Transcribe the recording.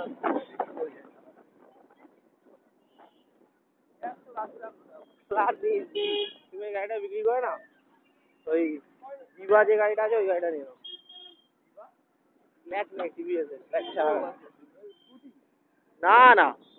তুমি গাড়িটা বিক্রি করে না ওই বিভা যে গাড়িটা আছে ওই গাড়িটা নিয়ে নাও ম্যাক্স টিভিএস না না